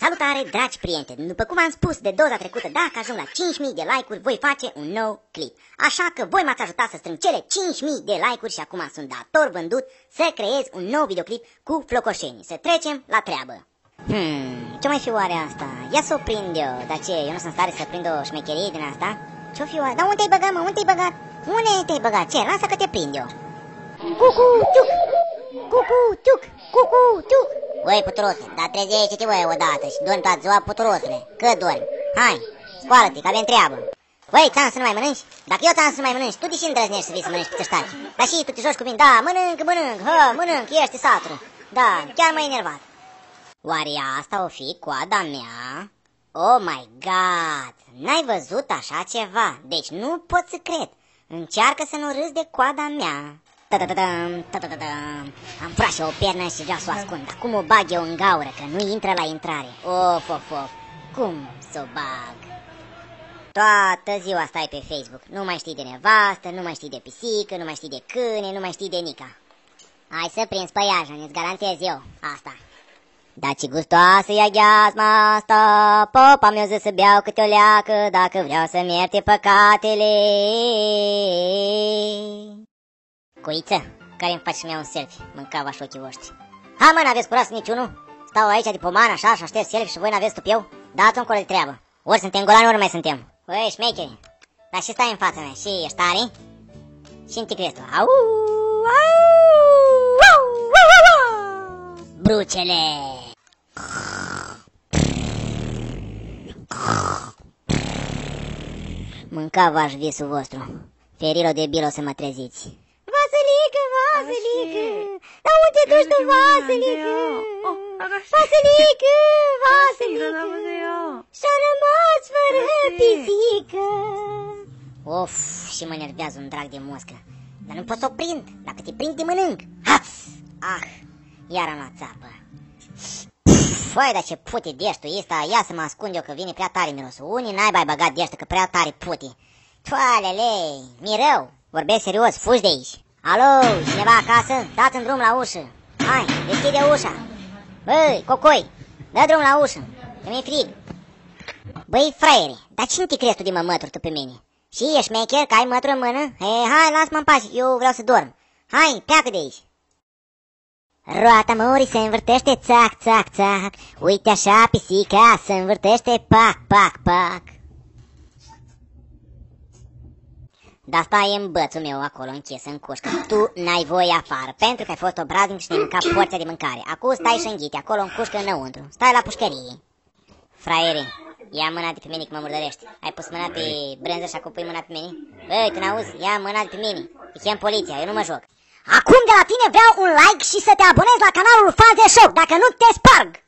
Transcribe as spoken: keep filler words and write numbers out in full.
Salutare, dragi prieteni! După cum am spus de data trecută, dacă ajung la cinci mii de like-uri, voi face un nou clip. Așa că voi m-ați ajutat să strâng cele cinci mii de like-uri și acum sunt dator vândut să creez un nou videoclip cu flocoșeni. Să trecem la treabă. Hmm, ce mai fi oare asta? Ia să o prind eu, dar ce, eu nu sunt stare să prind o șmecherie din asta? Ce-o fi oare? Dar unde te-ai băgat, mă? Unde te-ai băgat? Unde te-ai băgat? Ce? Lasă că te prind eu. Cucu, ciuc! Cucu, ciuc! Cucu, ciuc! Băi, puturosule, dar trezește-te, băi, odată și dormi toată ziua, puturosule. Că dormi? Hai, scoală-te, că avem treabă. Băi, ți-am să nu mai mănânci? Dacă eu ți-am să nu mai mănânci, tu de ce îndrăznești să vii să mănânci pe țăștari? Dar și tu te joci cu mine, da, mănânc, mănânc, hă, mănânc, ești satură. Da, chiar m-ai enervat. Oare asta o fi coada mea? Oh my god, n-ai văzut așa ceva? Deci nu pot să cred. Încearcă să nu râzi de coada mea. Ta-ta-ta-tam, ta-ta-ta-tam. Am furat și o pernă și vreau să o ascund. Acum o bag eu în gaură, că nu intră la intrare. Of, of, of. Cum să o bag? Toată ziua stai pe Facebook. Nu mai știi de nevastă, nu mai știi de pisică, nu mai știi de câine, nu mai știi de nica. Hai să prinzi păiaja, îți garantez eu asta. Da, ce gustoasă e aghiazma asta. Popa mi-a zis să beau câte o leacă, dacă vreau să-mi ierte păcatele. Coiță, care-mi faci să-mi iau un selfie? Mâncava-și ochii voștri. Ha, mă, n-aveți curaj niciunul? Stau aici de pomană așa și aștept selfie și voi n-aveți tupeu? Dați-o încolo de treabă. Ori suntem golani, ori mai suntem. Băi, șmecheri, dar și stai în fața mea și ești tare? Și în ticretul. Au, au, au, au, au. Brucele! Mâncava-și visul vostru. Ferilo de bilo să mă treziți. Vasilică, Vasilică! Dar unde duci tu, Vasilică? Vasilică, Vasilică! Și-a rămas fără pisică! Of, și mă nervează un drag de moscă. Dar nu pot să o prind. Dacă te prind, te mănânc. Haț! Ah, iar am luat țapă. Făi, dar ce pute deștul ăsta. Ia să mă ascund eu că vine prea tare mirosul. Unii n-ai bai băgat deștul că prea tare pute. Toalele, mi rău. Vorbesc serios, fugi de aici. Alo, cineva acasă? Dați-mi drum la ușă. Hai, deschide ușa. Băi, cocoi, dă drum la ușă, că mi-e frig. Băi, fraiere, dar cine te crezi tu de mă mături tu pe mine? Și ești mecher că ai mături în mână? Hei, hai, lasă-mă în pace, eu vreau să dorm. Hai, pleacă de aici. Roata mării se învârtește, țac, țac, țac. Uite așa, pisica se învârtește, pac, pac, pac. Dar stai în bățul meu acolo închis în cușcă. Tu n-ai voie afară, pentru că ai fost obraznic și ne-ai mâncat porția de mâncare. Acum stai și înghite, acolo în cușcă înăuntru. Stai la pușcărie. Fraiere, ia mâna de pe mine că mă murdărești. Ai pus mâna pe brânză și acum pui mâna pe mine? Băi, tu n-auzi, ia mâna de pe mine. Îi chem poliția, eu nu mă joc. Acum de la tine vreau un like și să te abonezi la canalul Faze Show, dacă nu te sparg!